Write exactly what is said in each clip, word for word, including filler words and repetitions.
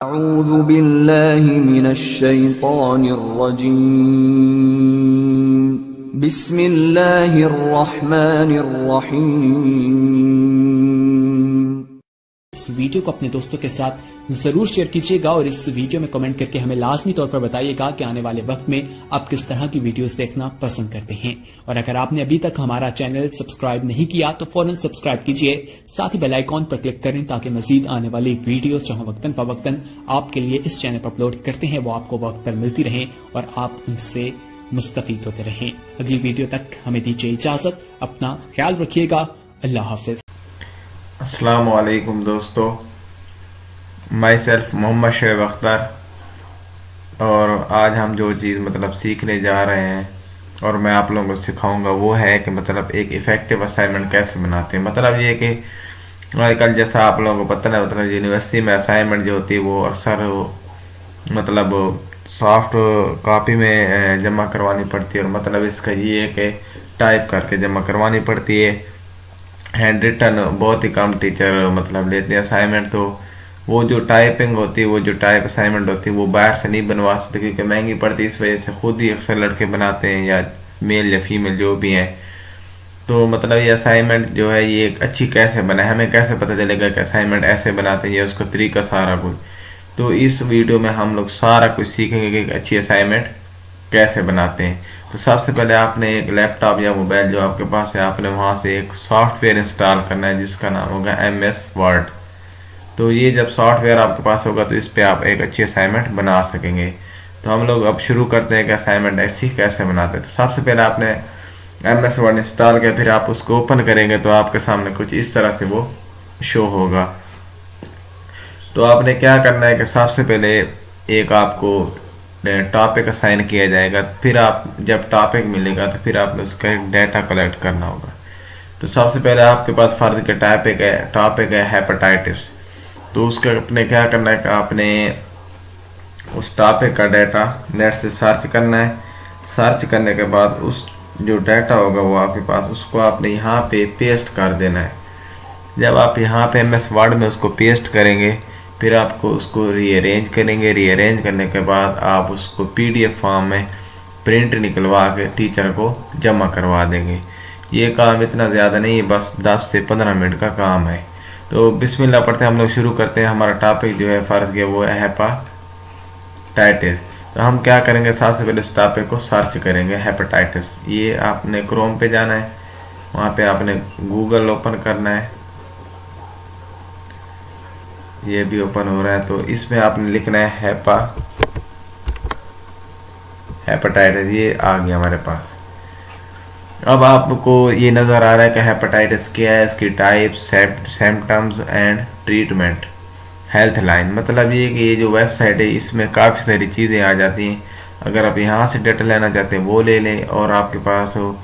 अऊज़ु बिल्लाहि मिनश शैतानिर रजीम। बिस्मिल्लाहिर रहमानिर रहीम। इस वीडियो को अपने दोस्तों के साथ जरूर शेयर कीजिएगा और इस वीडियो में कमेंट करके हमें लाजमी तौर पर बताइएगा कि आने वाले वक्त में आप किस तरह की वीडियोस देखना पसंद करते हैं। और अगर आपने अभी तक हमारा चैनल सब्सक्राइब नहीं किया तो फौरन सब्सक्राइब कीजिए, साथ ही बेल आइकॉन पर क्लिक करें ताकि मजीद आने वाली वीडियो जहां वक्तन फवक्तन आपके लिए इस चैनल पर अपलोड करते हैं वो आपको वक्त पर मिलती रहे और आप उनसे मुस्तफीद होते रहें। अगली वीडियो तक हमें दीजिए इजाजत, अपना ख्याल रखिएगा। अल्लाह हाफिज। अस्सलाम वालेकुम दोस्तों, माई सेल्फ मोहम्मद शोएब अख्तर, और आज हम जो चीज़ मतलब सीखने जा रहे हैं और मैं आप लोगों को सिखाऊंगा वो है कि मतलब एक इफ़ेक्टिव असाइनमेंट कैसे बनाते हैं। मतलब ये कि आजकल जैसा आप लोगों को पता है, मतलब यूनिवर्सिटी में असाइनमेंट जो होती है वो अक्सर मतलब सॉफ्ट कॉपी में जमा करवानी पड़ती है, और मतलब इसका ये है कि टाइप करके जमा करवानी पड़ती है। हैंड रिटन बहुत ही कम टीचर मतलब लेते हैं असाइनमेंट, तो वो जो टाइपिंग होती है, वो जो टाइप असाइनमेंट होती है वो बाहर से नहीं बनवा सकते क्योंकि महंगी पड़ती है। इस वजह से खुद ही अक्सर लड़के बनाते हैं, या मेल या फीमेल जो भी हैं। तो मतलब ये असाइनमेंट जो है ये अच्छी कैसे बनाए, हमें कैसे पता चलेगा कि असाइनमेंट ऐसे बनाते हैं, या उसका तरीका सारा कुछ। तो इस वीडियो में हम लोग सारा कुछ सीखेंगे कि अच्छी असाइनमेंट कैसे बनाते हैं। तो सबसे पहले आपने एक लैपटॉप या मोबाइल जो आपके पास है, आपने वहाँ से एक सॉफ्टवेयर इंस्टॉल करना है जिसका नाम होगा एम एस वर्ड। तो ये जब सॉफ्टवेयर आपके पास होगा तो इस पर आप एक अच्छी असाइनमेंट बना सकेंगे। तो हम लोग अब शुरू करते हैं कि असाइनमेंट अच्छी कैसे बनाते हैं। तो सबसे पहले आपने एम एस वर्ड इंस्टॉल किया, फिर आप उसको ओपन करेंगे तो आपके सामने कुछ इस तरह से वो शो होगा। तो आपने क्या करना है कि सबसे पहले एक आपको टॉपिक असाइन किया जाएगा, फिर आप जब टॉपिक मिलेगा तो फिर आपने उसका डेटा कलेक्ट करना होगा। तो सबसे पहले आपके पास फर्ज के टॉपिक है टॉपिक है हेपेटाइटिस। तो उसका आपने क्या करना है कि आपने उस टॉपिक का डाटा नेट से सर्च करना है। सर्च करने के बाद उस जो डाटा होगा वो आपके पास, उसको आपने यहाँ पे पेस्ट कर देना है। जब आप यहाँ पे एम एस वर्ड में उसको पेस्ट करेंगे फिर आपको उसको रीअरेंज करेंगे। रीअरेंज करने के बाद आप उसको पीडीएफ फॉर्म में प्रिंट निकलवा के टीचर को जमा करवा देंगे। ये काम इतना ज़्यादा नहीं है, बस दस से पंद्रह मिनट का काम है। तो बिस्मिल्लाह पढ़ते हैं, हम लोग शुरू करते हैं। हमारा टॉपिक जो है फ़र्ज के वो है हेपेटाइटिस। तो हम क्या करेंगे, सबसे पहले उस टॉपिक को सर्च करेंगे हेपेटाइटिस। ये आपने क्रोम पे जाना है, वहाँ पे आपने गूगल ओपन करना है। ये भी ओपन हो रहा है। तो इसमें आपने लिखना है हेपा हेपेटाइटिस। ये आ गया हमारे पास। अब आपको ये नज़र आ रहा है कि हेपेटाइटिस क्या है, इसकी type, symptoms and treatment, health line. मतलब ये कि ये जो वेबसाइट है इसमें काफ़ी सारी चीज़ें आ जाती हैं। अगर आप यहाँ से डेटा लेना चाहते हैं वो ले लें, और आपके पास हो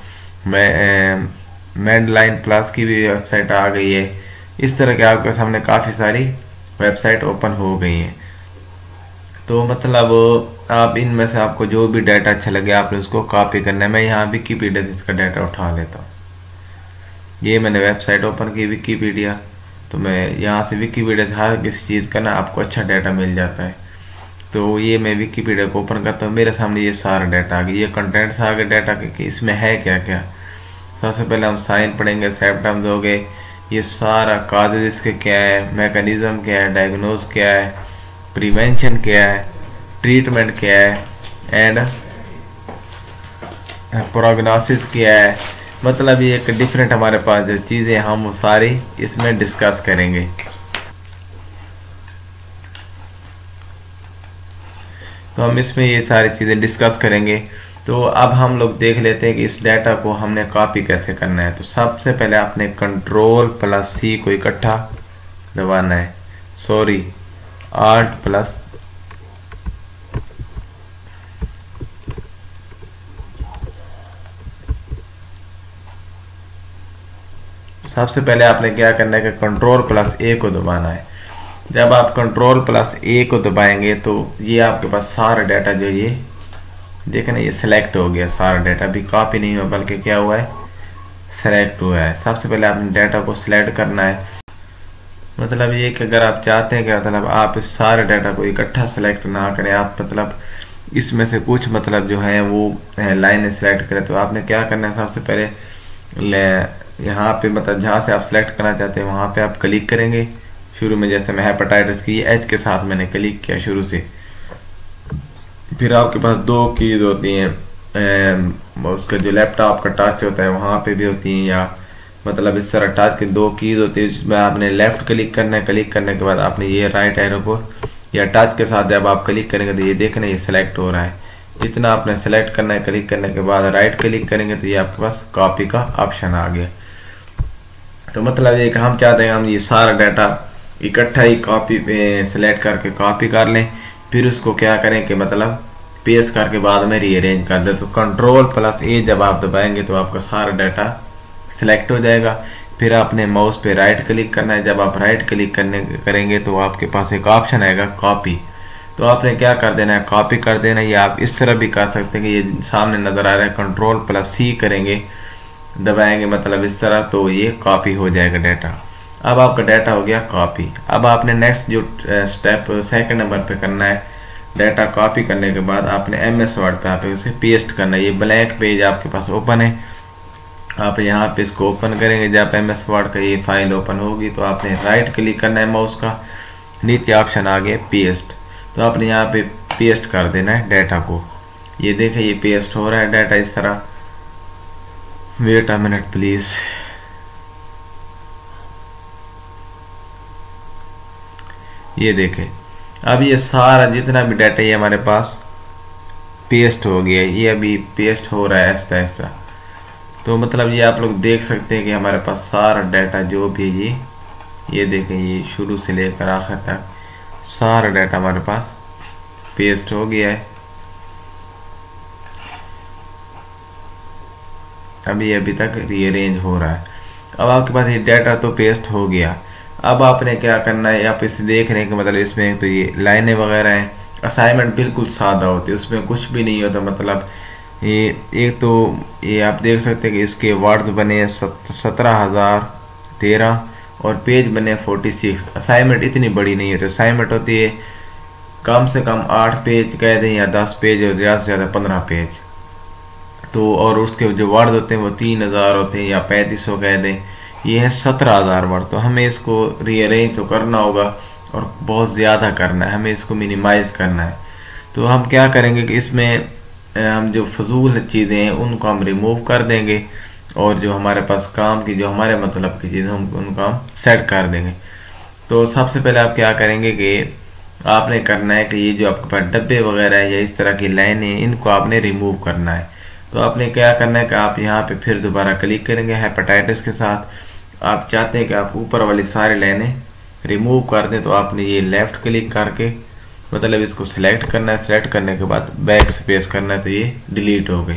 मेडलाइन प्लस की भी वेबसाइट आ गई है। इस तरह के आपके सामने काफ़ी सारी वेबसाइट ओपन हो गई हैं। तो मतलब आप इनमें से आपको जो भी डाटा अच्छा लगे आपने उसको कॉपी करना है। मैं यहाँ विकीपीडिया से इसका डाटा उठा लेता हूँ। ये मैंने वेबसाइट ओपन की विकीपीडिया, तो मैं यहाँ से विकीपीडिया से हर किसी चीज़ का ना आपको अच्छा डाटा मिल जाता है। तो ये मैं विकीपीडिया को ओपन करता हूँ, मेरे सामने ये सारा डाटा आ गया, ये कंटेंट्स आ गए डाटा के कि इसमें है क्या क्या। सबसे पहले हम साइन पढ़ेंगे, सिम्टम्स हो गए, ये सारा काजेज इसके क्या है, मैकेनिज्म क्या है, डायग्नोज क्या है, प्रिवेंशन क्या है, ट्रीटमेंट क्या है, एंड प्रोग्नोसिस क्या है। मतलब ये एक डिफरेंट हमारे पास जो चीज़ें हम सारी इसमें डिस्कस करेंगे। तो हम इसमें ये सारी चीज़ें डिस्कस करेंगे। तो अब हम लोग देख लेते हैं कि इस डाटा को हमने कॉपी कैसे करना है। तो सबसे पहले आपने कंट्रोल प्लस सी को इकट्ठा दबाना है, सॉरी आल्ट प्लस सबसे पहले आपने क्या करना है कि कंट्रोल प्लस ए को दबाना है। जब आप कंट्रोल प्लस ए को दबाएंगे तो ये आपके पास सारा डाटा जो ये देखें ना, ये सिलेक्ट हो गया। सारा डाटा भी कॉपी नहीं हुआ बल्कि क्या हुआ है, सेलेक्ट हुआ है। सबसे पहले आपने डाटा को सिलेक्ट करना है। मतलब ये कि अगर आप चाहते हैं कि मतलब आप इस सारे डाटा को इकट्ठा सेलेक्ट ना करें, आप मतलब इसमें से कुछ मतलब जो है वो लाइन सेलेक्ट करें, तो आपने क्या करना है, सबसे पहले यहाँ पे मतलब जहाँ से आप सेलेक्ट करना चाहते हैं वहाँ पे आप क्लिक करेंगे। शुरू में जैसे मैं हेपेटाइटिस की एच के साथ मैंने क्लिक किया शुरू से, फिर आपके पास दो कीज होती हैं, उसका जो लैपटॉप का टच होता है वहाँ पे भी होती हैं, या मतलब इस तरह टच की दो कीज होती है जिसमें आपने लेफ्ट क्लिक करना है। क्लिक करने के बाद आपने ये राइट एरो को या टच के साथ जब आप क्लिक करेंगे तो ये देखना ये सिलेक्ट हो रहा है, इतना आपने सेलेक्ट करना है। क्लिक करने के बाद राइट क्लिक करेंगे तो ये आपके पास कॉपी का ऑप्शन आ गया। तो मतलब ये कि हम चाहते हैं हम ये सारा डाटा इकट्ठा ही कॉपी पे सेलेक्ट करके कॉपी कर लें, फिर उसको क्या करें कि मतलब पेस्ट करके बाद में रीअरेंज कर दे। तो कंट्रोल प्लस ए जब आप दबाएंगे तो आपका सारा डाटा सिलेक्ट हो जाएगा। फिर आपने माउस पे राइट क्लिक करना है, जब आप राइट क्लिक करने करेंगे तो आपके पास एक ऑप्शन आएगा कॉपी, तो आपने क्या कर देना है कॉपी कर देना। ये आप इस तरह भी कर सकते हैं कि ये सामने नज़र आ रहा है, कंट्रोल प्लस सी करेंगे दबाएंगे मतलब इस तरह, तो ये कॉपी हो जाएगा डाटा। अब आपका डाटा हो गया कॉपी। अब आपने नेक्स्ट जो स्टेप सेकंड नंबर पे करना है, डाटा कॉपी करने के बाद आपने एम एस वर्ड पे आप उसे पेस्ट करना है। ये ब्लैंक पेज आपके पास ओपन है, आप यहाँ पे इसको ओपन करेंगे। जब एम एस वर्ड का ये फाइल ओपन होगी तो आपने राइट क्लिक करना है माउस का, नीचे ऑप्शन आ गया पेस्ट, तो आपने यहाँ पे पेस्ट कर देना है डाटा को। ये देखें ये पेस्ट हो रहा है डाटा इस तरह। Wait a minute please. ये देखें अब ये सारा जितना भी डाटा ये हमारे पास पेस्ट हो गया, ये अभी पेस्ट हो रहा है ऐसा ऐसा। तो मतलब ये आप लोग देख सकते हैं कि हमारे पास सारा डाटा जो भी ये ये देखें ये शुरू से लेकर आखिर तक सारा डाटा हमारे पास पेस्ट हो गया है। अभी अभी तक रीअरेंज हो रहा है। अब आपके पास ये डाटा तो पेस्ट हो गया। अब आपने क्या करना है, आप इसे देख रहे हैं कि मतलब इसमें तो ये लाइनें वगैरह हैं। असाइनमेंट बिल्कुल सादा होती है, उसमें कुछ भी नहीं होता। मतलब ये एक तो ये आप देख सकते हैं कि इसके वर्ड्स बने सत्रह हजार तेरह और पेज बने फोर्टी सिक्स। असाइनमेंट इतनी बड़ी नहीं होती, असाइनमेंट होती है कम से कम आठ पेज कह दें या दस पेज और ज़्यादा से ज़्यादा पंद्रह पेज। तो और उसके जो वर्ड होते हैं वो तीन हज़ार होते हैं या पैंतीस सौ कह दें, ये है सत्रह हज़ार वर्ड। तो हमें इसको रीअरेंज तो करना होगा और बहुत ज़्यादा करना है, हमें इसको मिनिमाइज़ करना है। तो हम क्या करेंगे कि इसमें हम जो फजूल चीज़ें हैं उनको हम रिमूव कर देंगे और जो हमारे पास काम की जो हमारे मतलब की चीज़ें हम उनको हम सेट कर देंगे। तो सबसे पहले आप क्या करेंगे कि आपने करना है कि ये जो आपके पास डब्बे वगैरह है या इस तरह की लाइनें इनको आपने रिमूव करना है। तो आपने क्या करना है कि आप यहाँ पे फिर दोबारा क्लिक करेंगे हेपेटाइटिस के साथ। आप चाहते हैं कि आप ऊपर वाली सारी लाइनें रिमूव कर दें, तो आपने ये लेफ़्ट क्लिक करके मतलब इसको सिलेक्ट करना है। सिलेक्ट करने के बाद बैक स्पेस करना है तो ये डिलीट हो गई।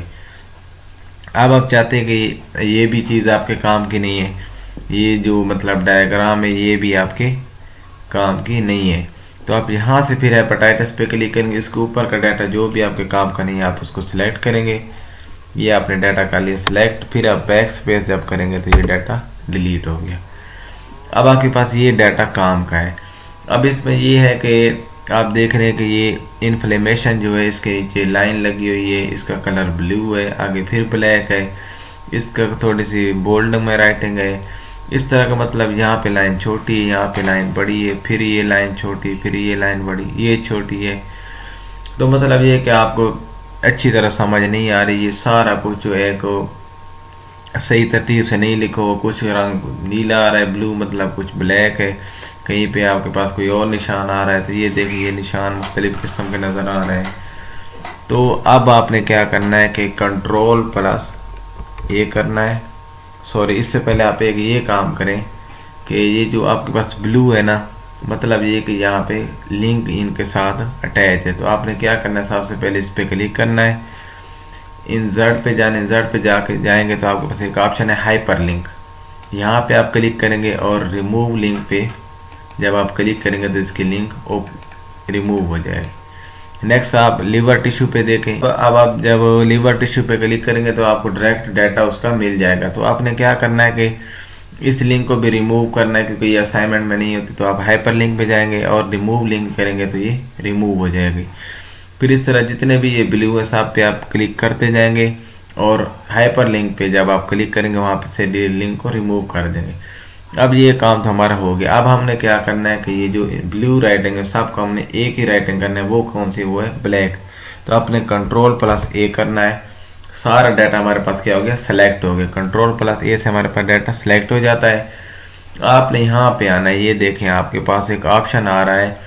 अब आप चाहते हैं कि ये भी चीज़ आपके काम की नहीं है, ये जो मतलब डायग्राम है ये भी आपके काम की नहीं है। तो आप यहाँ से फिर हेपेटाइटिस पे क्लिक करेंगे, इसके ऊपर का डाटा जो भी आपके काम का नहीं है आप उसको सिलेक्ट करेंगे। ये आपने डाटा कर लिया सिलेक्ट, फिर आप बैक स्पेस जब करेंगे तो ये डाटा डिलीट हो गया। अब आपके पास ये डाटा काम का है। अब इसमें ये है कि आप देख रहे हैं कि ये इन्फ्लेमेशन जो है इसके नीचे लाइन लगी हुई है, इसका कलर ब्लू है, आगे फिर ब्लैक है, इसका थोड़ी सी बोल्ड में राइटिंग है। इस तरह का मतलब यहाँ पे लाइन छोटी है, यहाँ पे लाइन बड़ी है, फिर ये लाइन छोटी, फिर ये लाइन बड़ी, ये छोटी है। तो मतलब ये कि आपको अच्छी तरह समझ नहीं आ रही, ये सारा कुछ जो है को सही तरतीब से नहीं लिखो। कुछ रंग नीला आ रहा है, ब्लू मतलब कुछ ब्लैक है, कहीं पे आपके पास कोई और निशान आ रहा है। तो ये देखिए निशान मुख्तलिफ किस्म के नज़र आ रहे हैं। तो अब आपने क्या करना है कि कंट्रोल प्लस ये करना है, सॉरी इससे पहले आप एक ये काम करें कि ये जो आपके पास ब्लू है ना, मतलब ये कि यहाँ पे लिंक इनके साथ अटैच है। तो आपने क्या करना है, सबसे पहले इस पर क्लिक करना है, इंसर्ट पे जाने इंसर्ट पे जाके जाएंगे तो आपके पास एक ऑप्शन है हाइपर लिंक, यहाँ पे आप क्लिक करेंगे और रिमूव लिंक पे जब आप क्लिक करेंगे तो इसकी लिंक रिमूव हो जाएगी। नेक्स्ट आप लीवर टिश्यू पे देखें। तो अब आप जब लीवर टिश्यू पे क्लिक करेंगे तो आपको डायरेक्ट डाटा उसका मिल जाएगा। तो आपने क्या करना है कि इस लिंक को भी रिमूव करना है क्योंकि ये असाइनमेंट में नहीं होती, तो आप हाइपर लिंक पे जाएंगे और रिमूव लिंक करेंगे तो ये रिमूव हो जाएगी। फिर इस तरह जितने भी ये ब्लू है सब पे आप क्लिक करते जाएंगे और हाइपर लिंक पे जब आप क्लिक करेंगे वहाँ पे से लिंक को रिमूव कर देंगे। अब ये काम तो हमारा हो गया। अब हमने क्या करना है कि ये जो ब्लू राइटिंग है सबको हमने एक ही राइटिंग करना है। वो कौन सी? वो है ब्लैक। तो आपने कंट्रोल प्लस ए करना है। सारा डाटा हमारे पास क्या हो गया? सेलेक्ट हो गया। कंट्रोल प्लस ए से हमारे पास डाटा सेलेक्ट हो जाता है। आपने यहाँ पे आना है। ये देखें आपके पास एक ऑप्शन आ रहा है,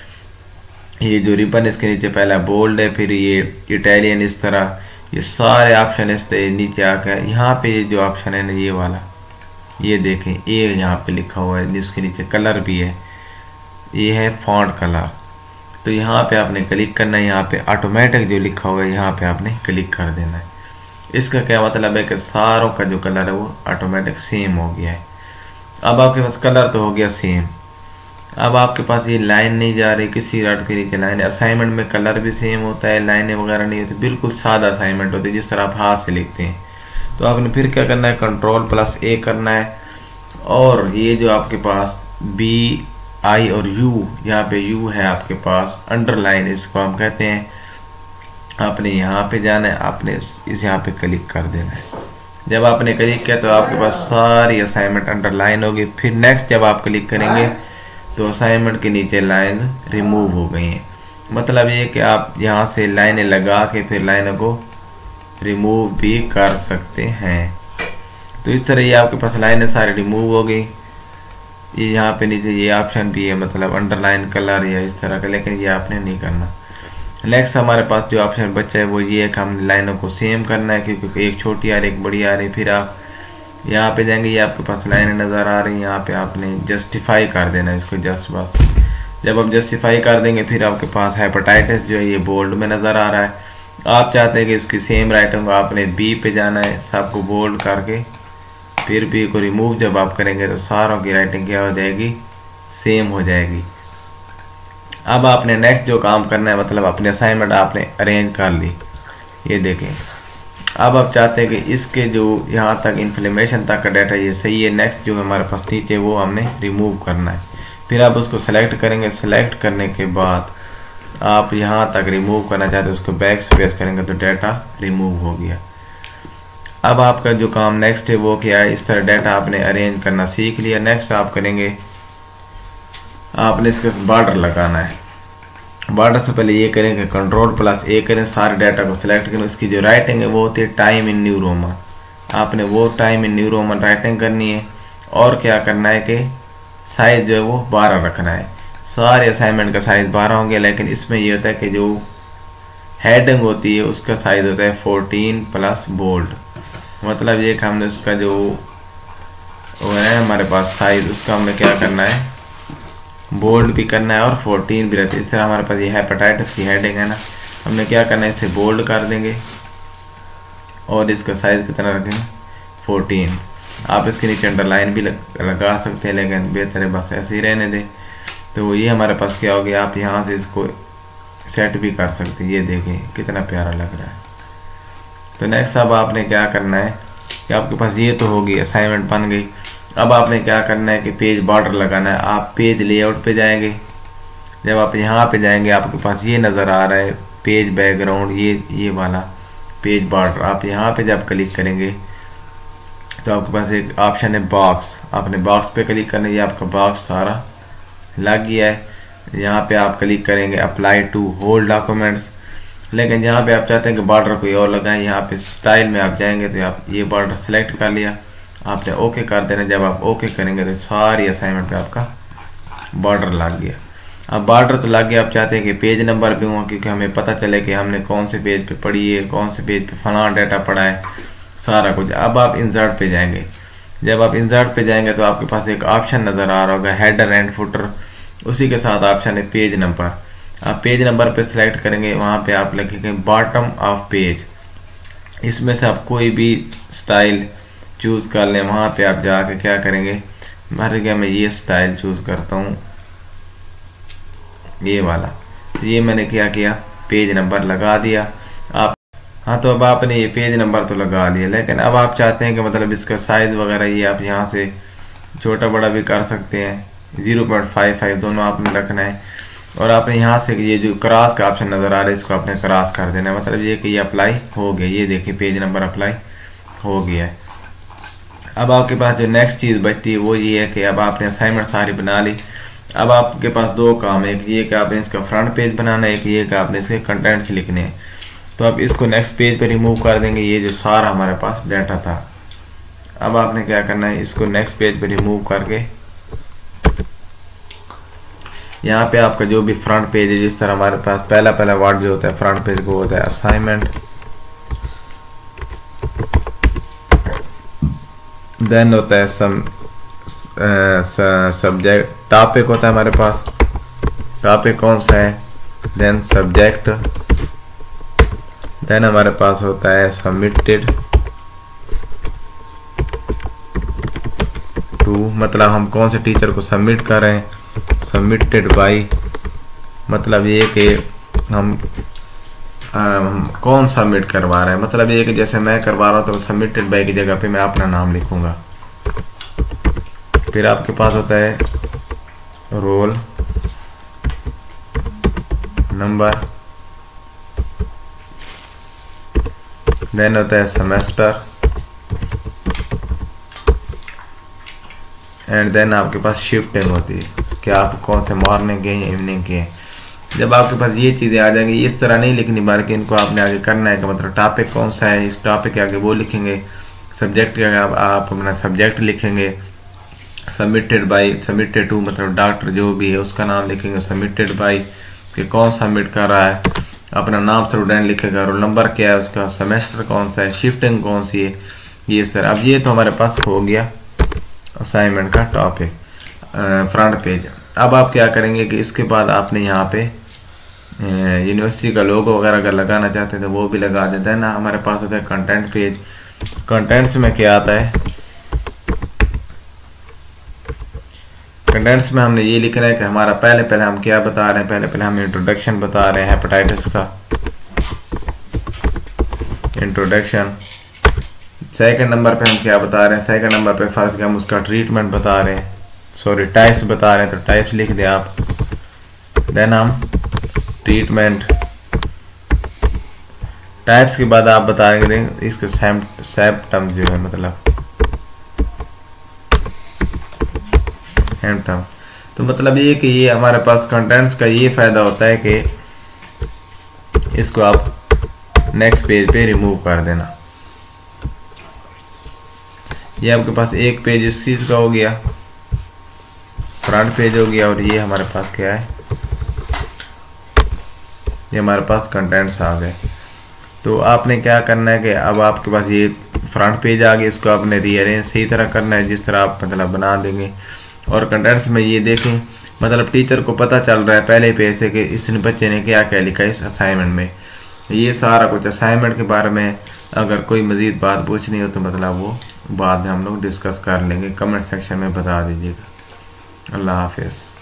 ये जो रिबन इसके नीचे पहला बोल्ड है, फिर ये इटालियन, इस तरह ये सारे ऑप्शन इस नीचे आकर यहाँ पे ये जो ऑप्शन है ना ये वाला, ये देखें ये यहाँ पे लिखा हुआ है जिसके नीचे कलर भी है, ये है फॉन्ट कलर। तो यहाँ पे आपने क्लिक करना है। यहाँ पे ऑटोमेटिक जो लिखा हुआ है यहाँ पे आपने क्लिक कर देना है। इसका क्या मतलब है कि सारों का जो कलर है वो ऑटोमेटिक सेम हो गया है। अब आपके पास कलर तो हो गया सेम। अब आपके पास ये लाइन नहीं जा रही, किसी रट के नीचे लाइन है। असाइनमेंट में कलर भी सेम होता है, लाइनें वगैरह नहीं होती, बिल्कुल सादा असाइनमेंट होती है जिस तरह आप हाथ से लिखते हैं। तो आपने फिर क्या करना है? कंट्रोल प्लस ए करना है और ये जो आपके पास बी आई और यू, यहाँ पे यू है आपके पास अंडरलाइन, इसको हम कहते हैं। आपने यहाँ पे जाना है, आपने इस यहाँ पे क्लिक कर देना है। जब आपने क्लिक किया तो आपके पास सारी असाइनमेंट अंडरलाइन होगी। फिर नेक्स्ट जब आप क्लिक करेंगे तो असाइनमेंट के नीचे लाइन रिमूव हो गई हैं। मतलब ये कि आप यहाँ से लाइनें लगा के फिर लाइनों को रिमूव भी कर सकते हैं। तो इस तरह ये आपके पास लाइनें सारी रिमूव हो गई। ये यहाँ पे नीचे ये ऑप्शन भी है, मतलब अंडरलाइन कलर या इस तरह का, लेकिन ये आपने नहीं करना। नेक्स्ट हमारे पास जो ऑप्शन बचा है वो ये है कि हम लाइनों को सेम करना है क्योंकि एक छोटी आ रही एक बड़ी आ रही। फिर आप यहाँ पे जाएंगे, ये आपके पास लाइनें नज़र आ रही हैं, यहाँ पे आपने जस्टिफाई कर देना है इसको, जस्ट बस। जब आप जस्टिफाई कर देंगे फिर आपके पास हेपेटाइटिस जो है ये बोल्ड में नज़र आ रहा है। आप चाहते हैं कि इसकी सेम राइटिंग को आपने बी पे जाना है, सबको बोल्ड करके फिर बी को रिमूव जब आप करेंगे तो सारों की राइटिंग क्या हो जाएगी? सेम हो जाएगी। अब आपने नेक्स्ट जो काम करना है, मतलब अपने असाइनमेंट आपने अरेंज कर ली, ये देखें। अब आप चाहते हैं कि इसके जो यहाँ तक इन्फ्लेमेशन तक का डाटा ये सही है। नेक्स्ट जो हमारे पास नीचे वो हमने रिमूव करना है। फिर आप उसको सेलेक्ट करेंगे। सेलेक्ट करने के बाद आप यहाँ तक रिमूव करना चाहते हैं, उसको बैक स्पेस करेंगे तो डाटा रिमूव हो गया। अब आपका जो काम नेक्स्ट है वो क्या है? इस तरह डाटा आपने अरेंज करना सीख लिया। नेक्स्ट आप करेंगे, आपने इसके बॉर्डर लगाना है। बॉर्डर से पहले ये करेंगे कंट्रोल प्लस ए करें, सारे डाटा को सिलेक्ट करें। इसकी जो राइटिंग है वो होती है टाइम इन न्यू रोमन। आपने वो time in new Roman writing करनी है। और क्या करना है कि साइज जो है वो बारह रखना है। सारे असाइनमेंट का साइज बारह होंगे, लेकिन इसमें ये होता है कि जो हेडिंग होती है उसका साइज होता है फोर्टीन प्लस बोल्ड। मतलब ये कि हमने उसका जो वो है हमारे पास साइज, उसका हमने क्या करना है? बोल्ड भी करना है और फोर्टीन भी रहती है। इस तरह हमारे पास ये हेपेटाइटिस की हेडिंग है ना, हमने क्या करना है? इसे बोल्ड कर देंगे और इसका साइज कितना रखेंगे? फोर्टीन। आप इसके नीचे अंडरलाइन भी लग, लगा सकते हैं, लेकिन बेहतर है बस ऐसे ही रहने दें। तो ये हमारे पास क्या हो गया? आप यहाँ से इसको सेट भी कर सकते हैं। ये देखें कितना प्यारा लग रहा है। तो नेक्स्ट अब आपने क्या करना है कि आपके पास ये तो होगी, असाइनमेंट बन गई। अब आपने क्या करना है कि पेज बॉर्डर लगाना है। आप पेज लेआउट पे जाएंगे। जब आप यहाँ पे जाएंगे आपके पास ये नज़र आ रहा है पेज बैकग्राउंड, ये ये वाला पेज बॉर्डर। आप यहाँ पे जब क्लिक करेंगे तो आपके पास एक ऑप्शन है बॉक्स। आपने बॉक्स पे क्लिक करना है। ये आपका बॉक्स सारा लग गया है। यहाँ पे आप क्लिक करेंगे अप्लाई टू होल डॉक्यूमेंट्स, लेकिन यहाँ पे आप चाहते हैं कि बॉर्डर कोई और लगाएं। यहाँ पे स्टाइल में आप जाएंगे तो आप ये बॉर्डर सेलेक्ट कर लिया, आपने ओके कर देना। जब आप ओके करेंगे तो सारी असाइनमेंट पे आपका बॉर्डर लग गया। अब बॉर्डर तो लग गया, आप चाहते हैं कि पेज नंबर भी हो, क्योंकि हमें पता चले कि हमने कौन से पेज पे पढ़ी है, कौन से पेज पे फलाना डाटा पढ़ा है, सारा कुछ। अब आप इंसर्ट पे जाएंगे। जब आप इंसर्ट पे जाएंगे तो आपके पास एक ऑप्शन नज़र आ रहा होगा हेडर एंड फुटर, उसी के साथ ऑप्शन है पेज नंबर। आप पेज नंबर पे सिलेक्ट करेंगे, वहाँ पे आप लिखेंगे बॉटम ऑफ पेज। इसमें से आप कोई भी स्टाइल चूज़ कर लें। वहाँ पे आप जाके क्या करेंगे? मान गया मैं ये स्टाइल चूज़ करता हूँ, ये वाला। ये मैंने क्या किया? पेज नंबर लगा दिया। आप हाँ, तो अब आपने ये पेज नंबर तो लगा लिया, लेकिन अब आप चाहते हैं कि मतलब इसका साइज़ वगैरह ये आप यहाँ से छोटा बड़ा भी कर सकते हैं। ज़ीरो पॉइंट फाइव फाइव दोनों आपने रखना है। और आपने यहाँ से ये जो क्रॉस का ऑप्शन नज़र आ रहा है इसको आपने क्रॉस कर देना है, मतलब ये कि ये अप्लाई हो गया। ये देखिए पेज नंबर अप्लाई हो गया है। अब आपके पास जो नेक्स्ट चीज़ बचती है वो ये है कि अब आपने असाइनमेंट सारी बना ली। अब आपके पास दो काम है, एक ये कि आपने इसका फ्रंट पेज बनाना है, एक ये कि आपने इसके कंटेंट्स लिखने हैं। तो अब इसको नेक्स्ट पेज पे रिमूव कर देंगे, ये जो सारा हमारे पास डाटा था। अब आपने क्या करना है, इसको नेक्स्ट पेज पे रिमूव करके यहाँ पे आपका जो भी फ्रंट पेज है, जिस तरह हमारे पास पहला पहला वर्ड जो होता है फ्रंट पेज को होता है असाइनमेंट, देन होता है सम सब्जेक्ट, टॉपिक होता है हमारे पास, टॉपिक कौन सा है, देन सब्जेक्ट, देन हमारे पास होता है सबमिटेड टू, मतलब हम कौन से टीचर को सबमिट कर रहे हैं, सबमिटेड बाय, मतलब ये कि हम आ, हम कौन सबमिट करवा रहे हैं, मतलब ये कि जैसे मैं करवा रहा हूँ तो सबमिटेड बाय की जगह पे मैं अपना नाम लिखूंगा। फिर आपके पास होता है रोल नंबर, देन होता है सेमेस्टर, एंड देन आपके पास शिफ्टिंग होती है कि आप कौन से मॉर्निंग के हैं इवनिंग के हैं। जब आपके पास ये चीज़ें आ जाएंगी, इस तरह नहीं लिखनी बल्कि इनको आपने आगे करना है कि मतलब टॉपिक कौन सा है, इस टॉपिक के आगे वो लिखेंगे, सब्जेक्ट के आगे आप, आप अपना सब्जेक्ट लिखेंगे, सबमिटेड बाय, सबमिटेड टू मतलब डॉक्टर जो भी है उसका नाम लिखेंगे, सबमिटेड बाय कि कौन सबमिट कर रहा है, अपना नाम स्टूडेंट लिखेगा, रोल नंबर क्या है उसका, सेमेस्टर कौन सा है, शिफ्टिंग कौन सी है, ये इस तरह। अब ये तो हमारे पास हो गया असाइनमेंट का टॉपिक फ्रंट पेज। अब आप क्या करेंगे कि इसके बाद आपने यहाँ पे यूनिवर्सिटी का लोगो वगैरह अगर लगाना चाहते हैं तो वो भी लगा देता है ना। हमारे पास होता है कंटेंट पेज, कंटेंट्स में क्या आता है, कंटेंट्स में हमने ये लिखना है कि हमारा पहले पहले हम क्या बता रहे हैं, पहले पहले हम इंट्रोडक्शन बता रहे हैं हेपेटाइटिस का, इंट्रोडक्शन। सेकंड नंबर पे हम क्या बता रहे हैं, सेकंड नंबर पे फर्स्ट हम उसका ट्रीटमेंट बता रहे हैं, सॉरी टाइप्स बता रहे हैं, तो टाइप्स लिख दें आप। देन हम ट्रीटमेंट, टाइप्स के बाद आप बता देंगे इसके सिम्पटम्स जो है मतलब सिम्पटम। तो मतलब ये कि ये हमारे पास कंटेंट्स का ये फायदा होता है कि इसको आप नेक्स्ट पेज पे रिमूव कर देना। ये आपके पास एक पेज इस चीज का हो गया, फ्रंट पेज हो गया, और ये हमारे पास क्या है, ये हमारे पास कंटेंट्स आ गए। तो आपने क्या करना है कि अब आपके पास ये फ्रंट पेज आ गया, इसको आपने रीअरेंज सही तरह करना है जिस तरह आप मतलब बना देंगे। और कंटेंट्स में ये देखें मतलब टीचर को पता चल रहा है पहले पेज से कि इस बच्चे ने क्या क्या लिखा है इस असाइनमेंट में। ये सारा कुछ असाइनमेंट के बारे में अगर कोई मज़ीद बात पूछनी हो तो मतलब वो बाद में हम लोग डिस्कस कर लेंगे, कमेंट सेक्शन में बता दीजिएगा। अल्लाह हाफिज़।